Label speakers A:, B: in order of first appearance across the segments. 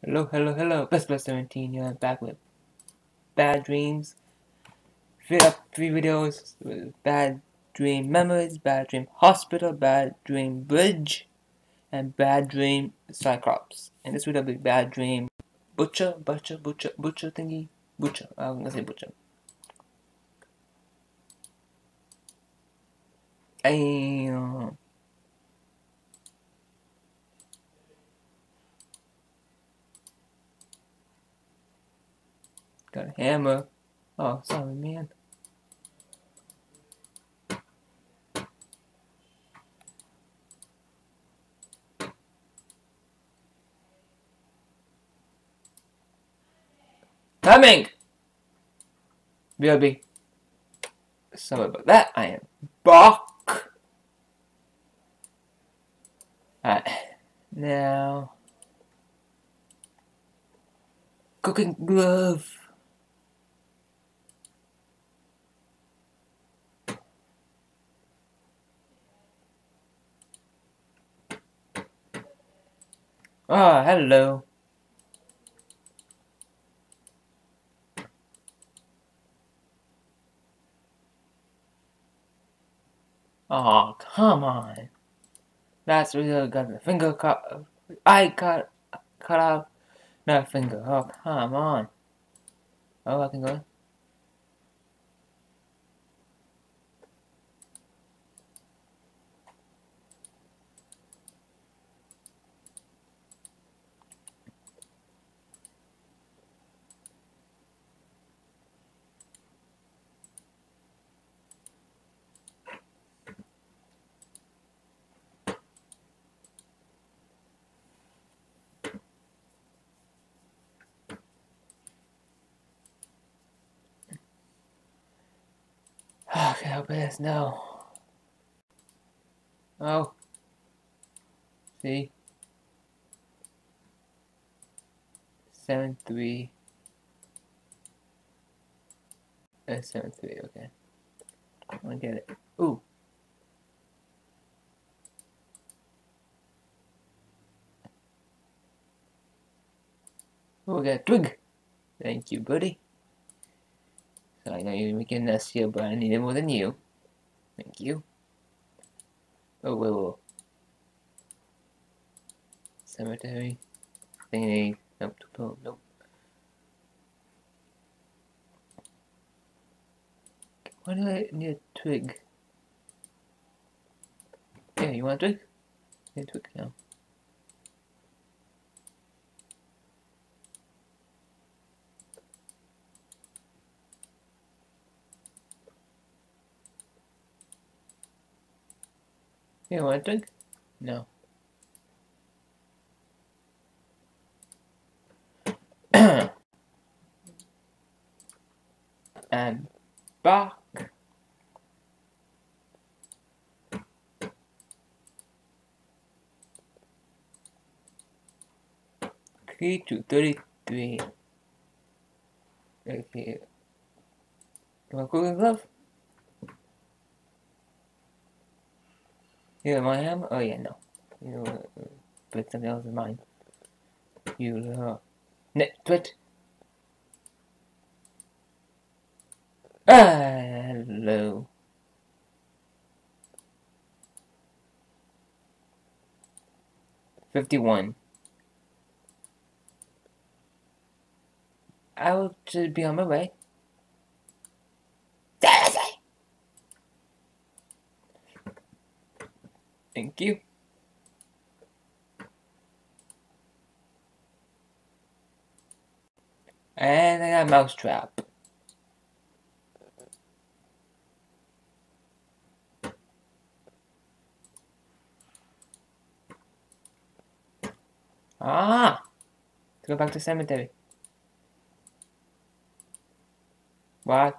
A: Hello, Plus17 here, back with Bad Dreams. Fit up 3 videos with Bad Dream Memories, Bad Dream Hospital, Bad Dream Bridge, and Bad Dream Cyclops. And this video will be Bad Dream Butcher thingy. Butcher, I'm gonna say Butcher. Got a hammer. Oh, sorry, man. Coming! BRB. Sorry about that. I am back. Alright. Now. Cooking glove. Ah, hello. Oh, come on. That's really got the finger cut. I cut off that finger. Oh, come on. Oh, I can go. Oh, can I open this? No. Oh. See? 7-3. 7-3, okay. I wanna get it. Ooh. Oh, we got a twig. Thank you, buddy. So I know you're making this here, but I need it more than you. Thank you. Oh, whoa. Cemetery. Thingy. Nope. Nope. Why do I need a twig? Yeah, you want a twig? Need a twig now. You want a twig? No. And back. 3 to 33. Okay. You want cooking glove? Yeah, my hammer? Oh yeah, no. You know, put something else in mine. You twit. Hello. $51. I will just be on my way. Thank you. And I got a mousetrap. Ah! Let's go back to the cemetery. What?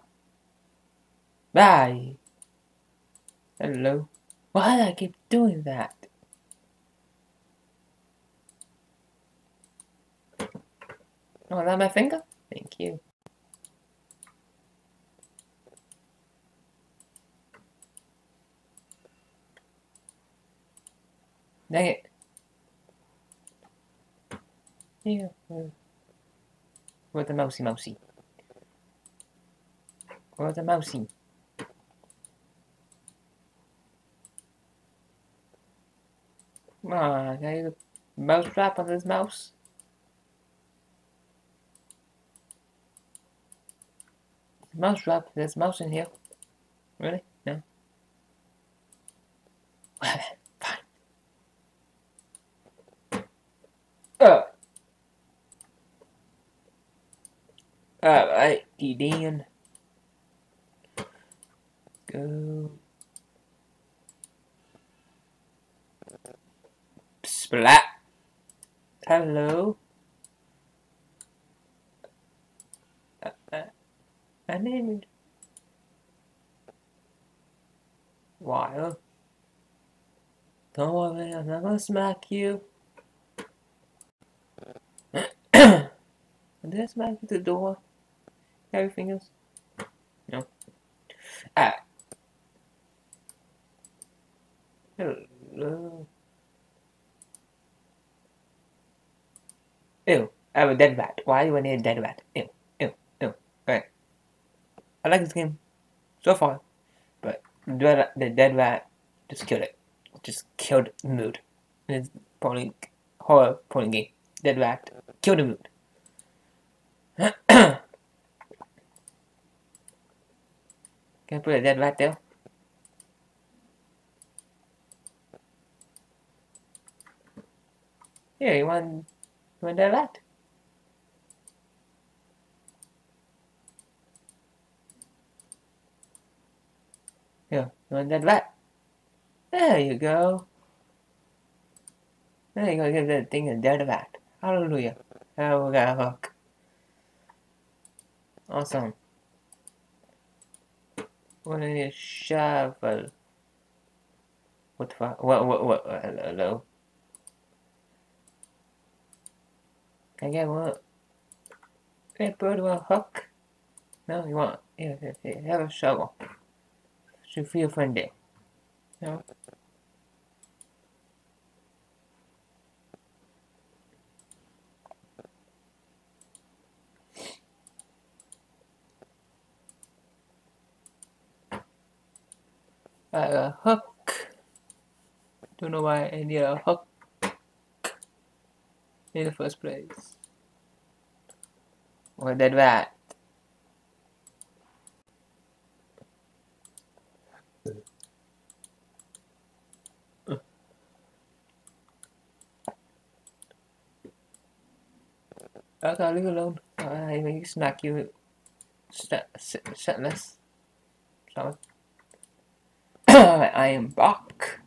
A: Bye. Hello. Why do I keep doing that? Oh, is that my finger? Thank you. Dang it. Yeah. Where's the mousey? Where's the mousey? Come on, can I use a mouse trap on this mouse? Mouse trap, there's a mouse in here. Really? No? Fine. Alright, then. Go. Splat. Hello. I named Wild. Don't worry, I'm not gonna smack you. Did I smack you the door? Everything else? No. Ah. Hello. Ew. I have a dead rat. Why do I need a dead rat? Ew. Ew. Ew. Okay. I like this game so far, but the dead rat just killed it. Just killed the mood. It's probably horror porn game. Dead rat killed the mood. Can I put a dead rat there? Here, you want dead rat? Here, you want dead rat? There you go. There you go, give that thing a dead rat. Hallelujah. Oh, we got a hook. Awesome. What is a shovel? What the fuck? What? Hello? Can I get what? Can I bird with a hook? No, you want? Here, have a shovel. Should feel friendly. No? A hook. Don't know why I need a hook in the first place. What dead rat? Okay, leave alone. I may snack you. Setless. Sorry. I am back.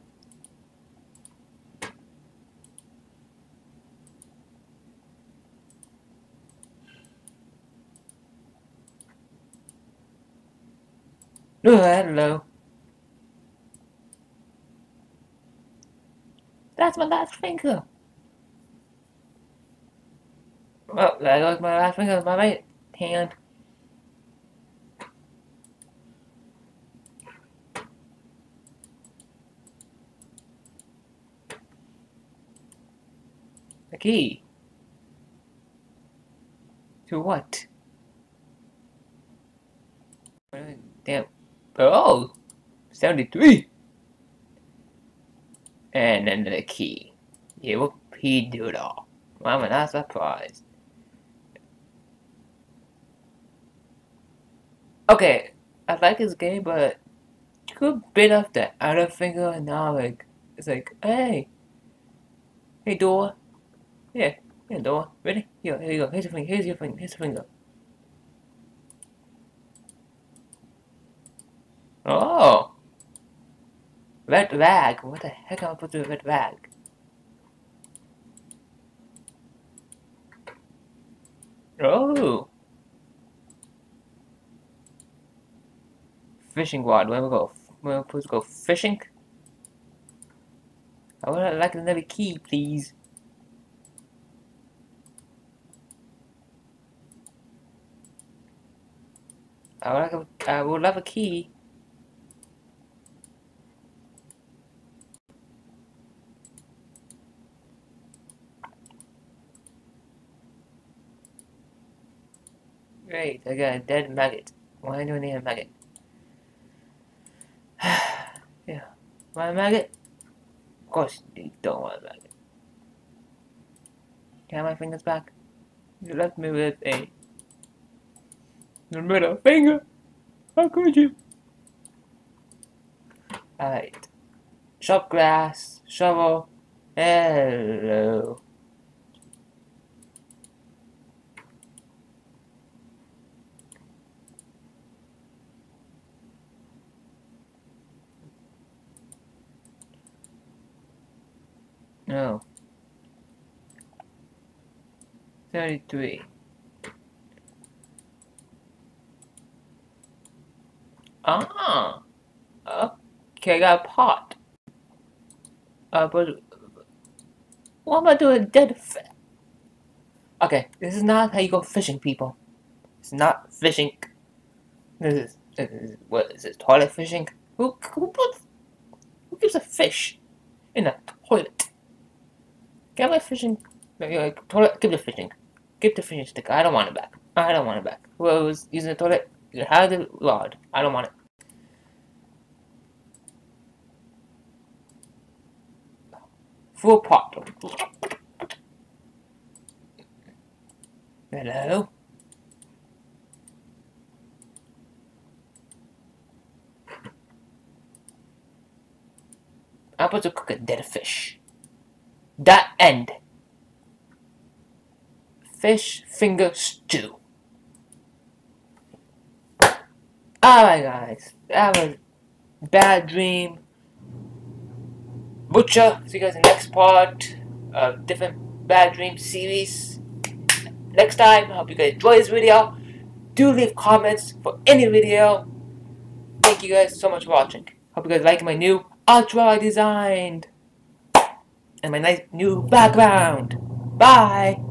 A: Oh, hello. That's my last finger. Well, there goes my last finger, my right hand. The key. To what? Damn. Oh! 73! And then the key. Yeah, what he do it all. I'm not surprised. Okay, I like this game, but you could bit off the other finger and now like it's like, hey door. Yeah, door. Ready? Here you go. Here's your finger, here's your finger, here's your finger. Oh, red rag. What the heck am I supposed to do with red rag? Oh, fishing rod. Where we go? Where we supposed to go fishing? I would like another key, please. I would love a key. Great, I got a dead maggot. Why do I need a maggot? Yeah. Want a maggot? Of course you don't want a maggot. Can I have my fingers back? You left me with a middle finger. How could you? Alright. Chop grass, shovel. Hello. No. 33. Ah. Okay, I got a pot. But what am I doing dead fish? Okay, this is not how you go fishing, people. It's not fishing. This is what is it? Toilet fishing? Who gives a fish in a toilet? Get my fishing. Toilet. Give the fishing. Give the fishing stick. I don't want it back. I don't want it back. Whoever was using the toilet, you can have the rod. I don't want it. Full pot. Hello? I'm supposed to cook a dead fish. That end. Fish finger stew. Alright guys, that was Bad Dream Butcher. See you guys in the next part of different Bad Dream series. Next time, I hope you guys enjoy this video. Do leave comments for any video. Thank you guys so much for watching. Hope you guys like my new outro I designed. And my nice new background. Bye!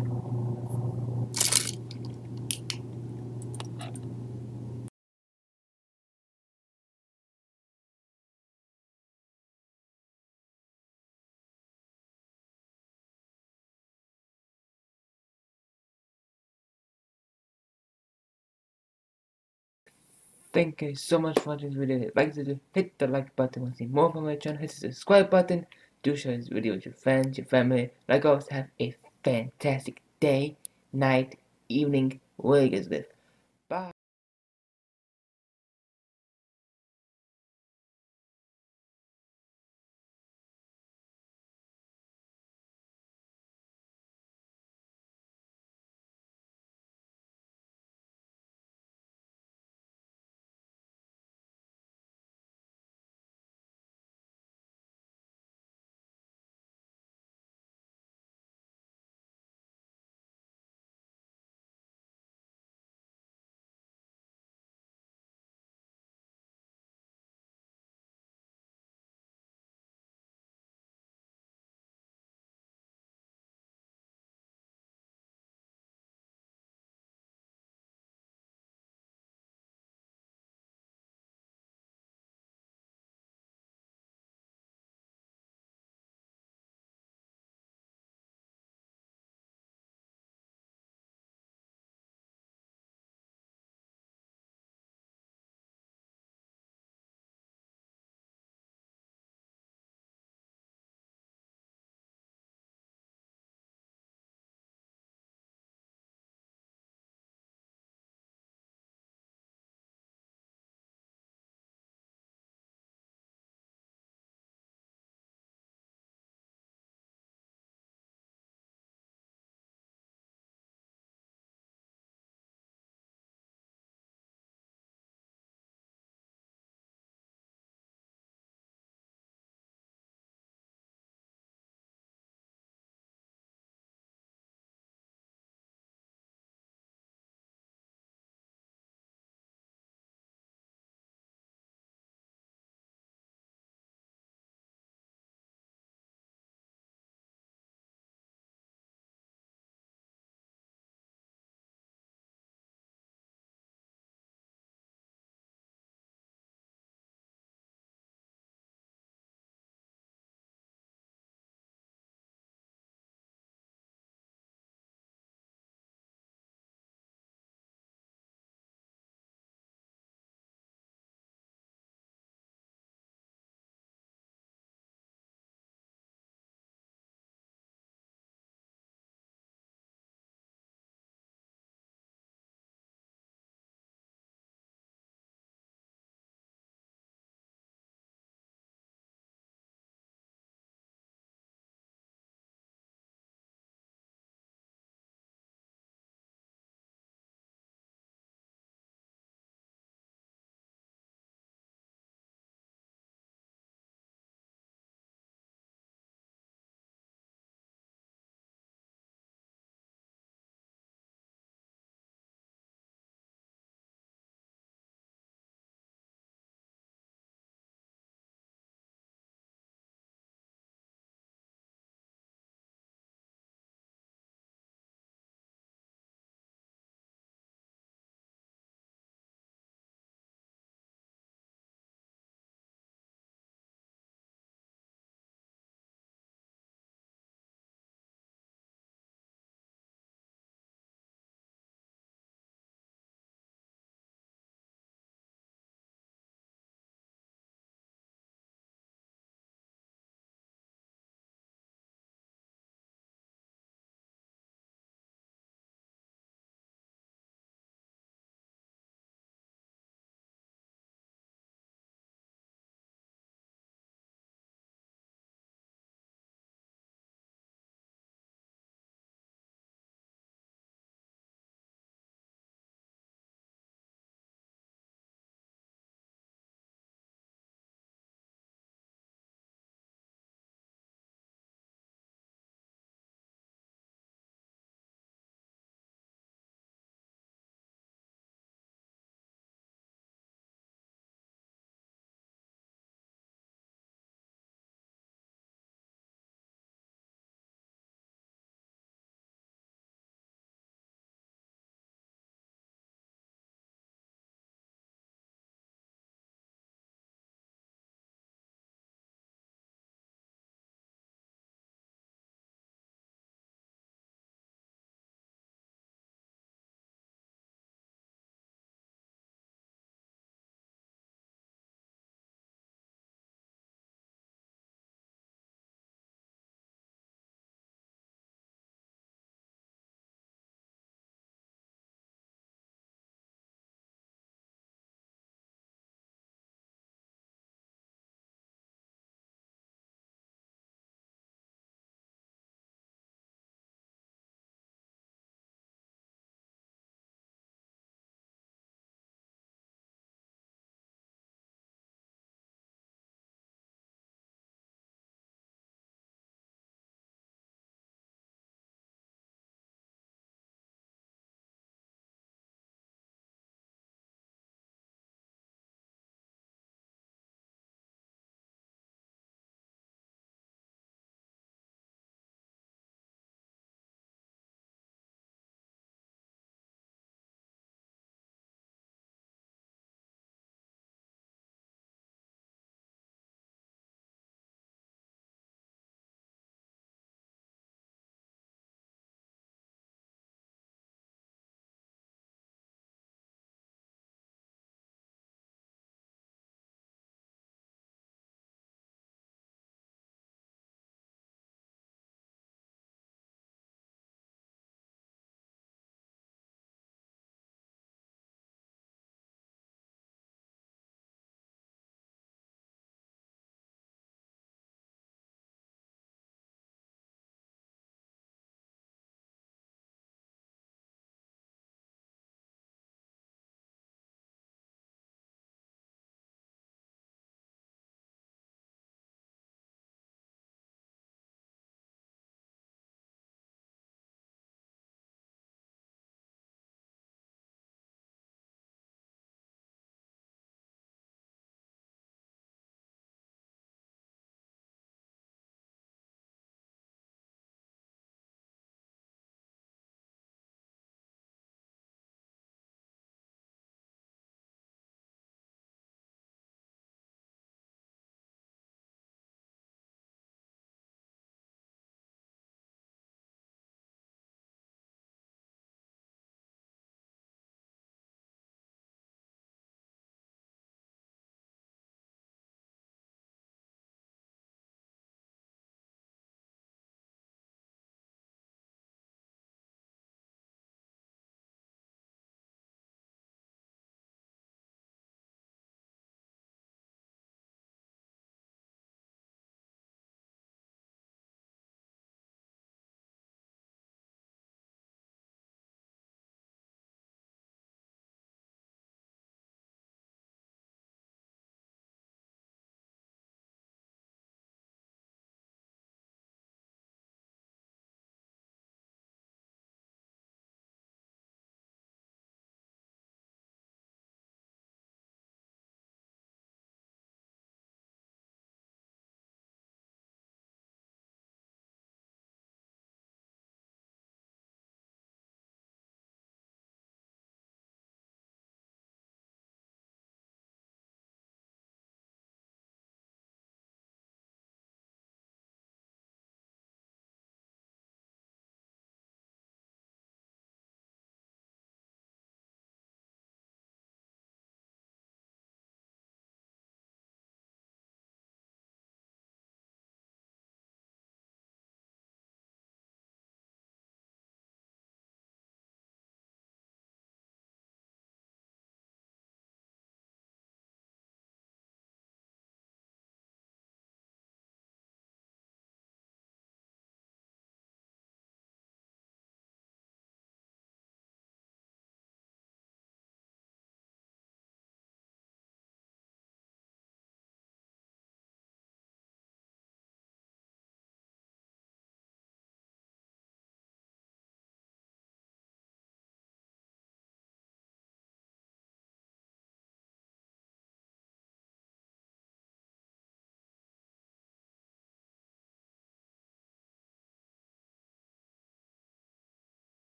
A: Thank you so much for watching this video. If you like this video, hit the like button. Want to see more from my channel, hit the subscribe button. Do share this video with your friends, your family. Like always, have a fantastic day, night, evening, where you guys live.